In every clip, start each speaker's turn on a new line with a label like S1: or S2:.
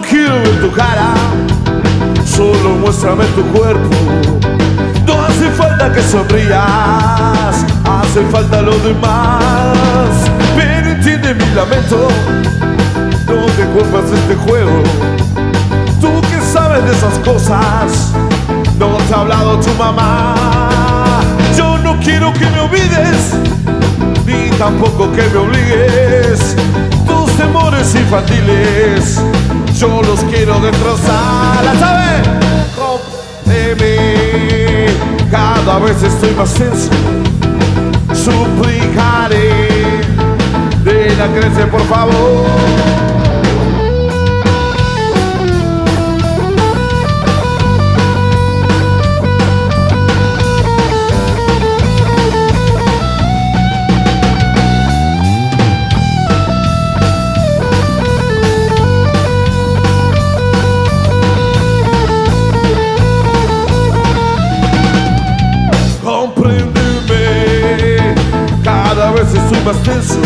S1: quiero ver tu cara, solo muéstrame tu cuerpo. No hace falta que sonrías, hace falta lo demás. Pero entiende mi lamento, no te culpas de este juego. Tú que sabes de esas cosas, no te ha hablado tu mamá. Yo no quiero que me olvides, ni tampoco que me obligues. Tus temores infantiles, yo los quiero destrozar. ¿La sabes? Cómpreme, cada vez estoy más tenso. Suplicaré, nena, crece por favor. Compréndeme, cada vez estoy más tenso.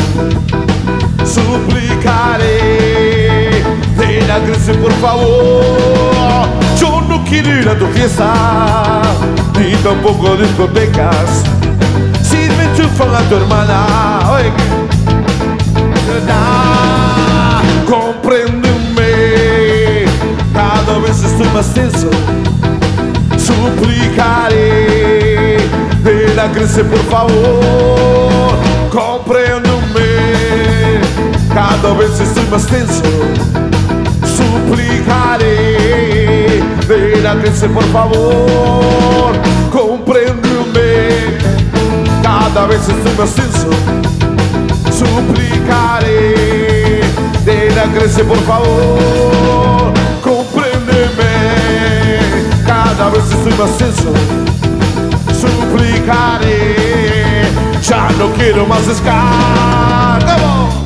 S1: Suplicaré, nena, crece por favor. Yo no quiero ir a tu fiesta, ni tampoco a discotecas. Si me enchufan a tu hermana, oye, compréndeme, cada vez estoy más tenso. Suplicaré, nena, crece por favor. Compréndeme, cada vez estoy más tenso. Suplicaré, nena, crece por favor. Compréndeme, cada vez estoy más tenso. Suplicaré, nena, crece por favor. Compréndeme, cada vez estoy más tenso. Suplicaré, ya no quiero más ska. ¡Vamos!